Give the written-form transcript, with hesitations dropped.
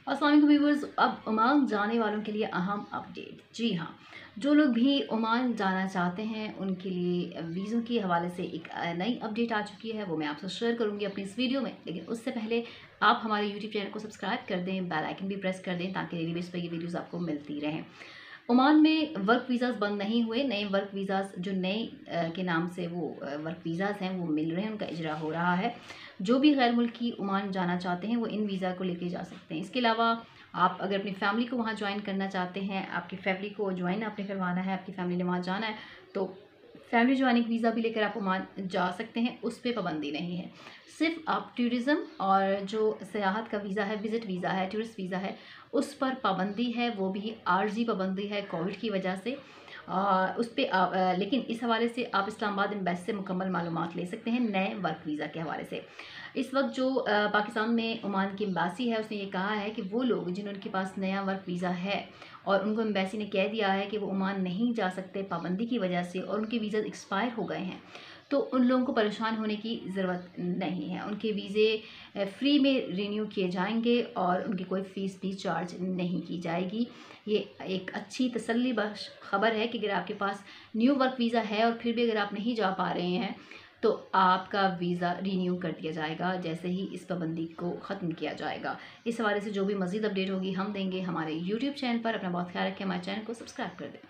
अस्सलाम वालेकुम व्यूअर्स। अब ओमान जाने वालों के लिए अहम अपडेट। जी हाँ, जो लोग भी ओमान जाना चाहते हैं उनके लिए वीज़ों के हवाले से एक नई अपडेट आ चुकी है, वो मैं आपसे शेयर करूंगी अपनी इस वीडियो में। लेकिन उससे पहले आप हमारे यूट्यूब चैनल को सब्सक्राइब कर दें, बेल आइकन भी प्रेस कर दें ताकि डेली बेस पर ये वीडियोज़ आपको मिलती रहें। ओमान में वर्क वीज़ाज़ बंद नहीं हुए। नए वर्क वीज़ाज़ जो नए के नाम से वो वर्क वीज़ाज़ हैं वो मिल रहे हैं, उनका इजरा हो रहा है। जो भी गैर मुल्की ओमान जाना चाहते हैं वो इन वीज़ा को लेके जा सकते हैं। इसके अलावा आप अगर अपनी फैमिली को वहाँ ज्वाइन करना चाहते हैं, आपकी फैमिली को ज्वाइन आपने करवाना है, आपकी फैमिली ने वहाँ जाना है, तो फैमिली ज्वाइनिंग वीज़ा भी लेकर आप ओमान जा सकते हैं। उस पर पाबंदी नहीं है। सिर्फ आप टूरिज़्म और जो सयाहत का वीज़ा है, विज़िट वीज़ा है, टूरिस्ट वीज़ा है, उस पर पाबंदी है। वो भी आर्जी पाबंदी है कोविड की वजह से। उस पर लेकिन इस हवाले से आप इस्लामाबाद एम्बेसी से मुकम्मल मालूमात ले सकते हैं नए वर्क वीज़ा के हवाले से। इस वक्त जो पाकिस्तान में ओमान की एम्बेसी है उसने ये कहा है कि वो लोग जिनके पास नया वर्क वीज़ा है और उनको एम्बेसी ने कह दिया है कि वो ओमान नहीं जा सकते पाबंदी की वजह से और उनके वीज़ा एक्सपायर हो गए हैं, तो उन लोगों को परेशान होने की ज़रूरत नहीं है। उनके वीज़े फ्री में रिन्यू किए जाएंगे और उनकी कोई फ़ीस भी चार्ज नहीं की जाएगी। ये एक अच्छी तसल्ली बख्श ख़बर है कि अगर आपके पास न्यू वर्क वीज़ा है और फिर भी अगर आप नहीं जा पा रहे हैं तो आपका वीज़ा रिन्यू कर दिया जाएगा जैसे ही इस पाबंदी को ख़त्म किया जाएगा। इस हवाले से जो भी मज़ीद अपडेट होगी हम देंगे हमारे यूट्यूब चैनल पर। अपना बहुत ख्याल रखें, हमारे चैनल को सब्सक्राइब कर दें।